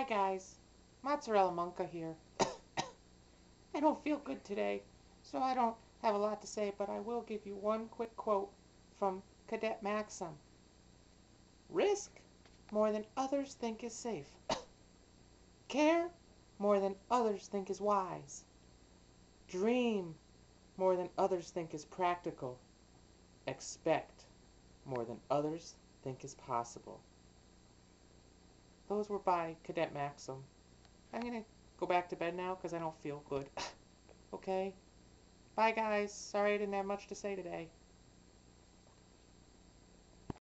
Hi guys, Mozzarella Monka here. I don't feel good today, so I don't have a lot to say, but I will give you one quick quote from Cadet Maxim. Risk more than others think is safe. Care more than others think is wise. Dream more than others think is practical. Expect more than others think is possible. Those were by Cadet Maxim. I'm going to go back to bed now because I don't feel good. Okay? Bye, guys. Sorry I didn't have much to say today.